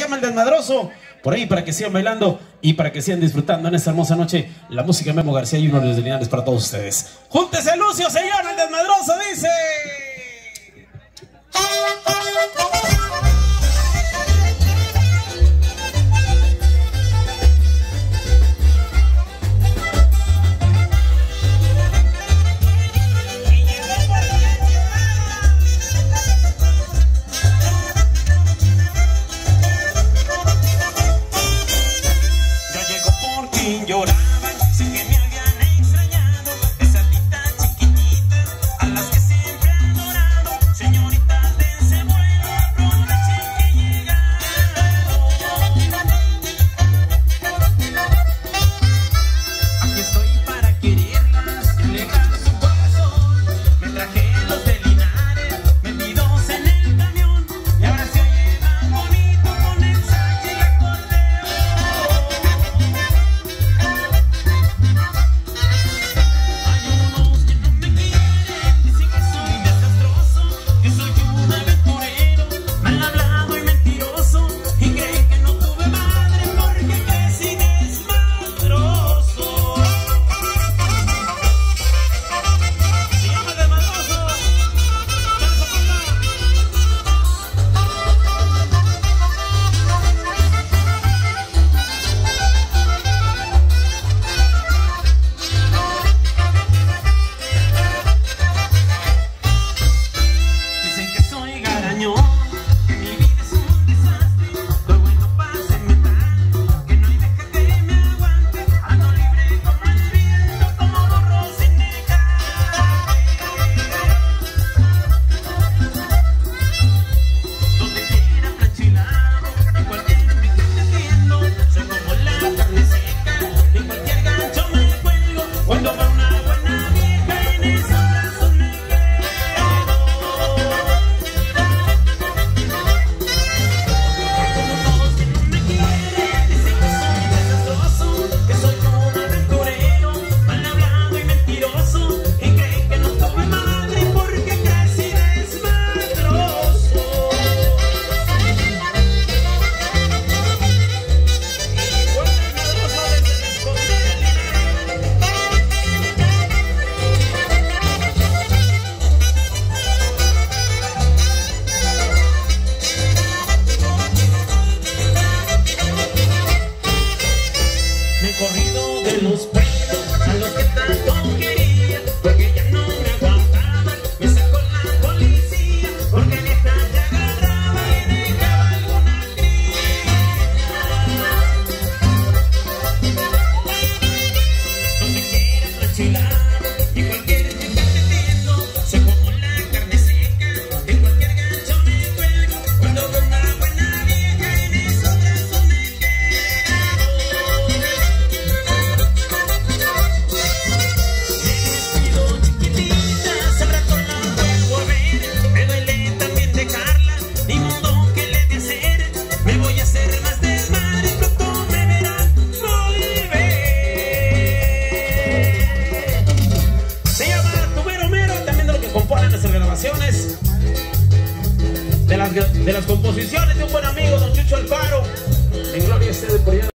llama El Desmadroso. Por ahí para que sigan bailando y para que sigan disfrutando en esta hermosa noche la música de Memo García y uno de los Linares para todos ustedes. Júntese Lucio, señor, El Desmadroso dice... Lloraban, sé que me habían extrañado, esas niñas chiquititas a las que siempre he adorado. Señoritas, dense vuelo, aprovechen que llegaron. Aquí estoy para quererlas y alejar su corazón. Me traje los de Linares, metidos en el camión, y ahora se oye más bonito con el sax y el acordeón. Corrido de los pelos a los que tanto quería, porque ya no me aguantaban, me sacó la policía, porque vieja ya agarraba y dejaba alguna cría. Donde quiera trachilado y cualquier chica te tiendo, se como la carne seca, en cualquier gancho me cuelgo, cuando veo una buena vieja en esos brazos me quedo. De las composiciones de un buen amigo, don Chucho Alfaro. En gloria esté de por allá.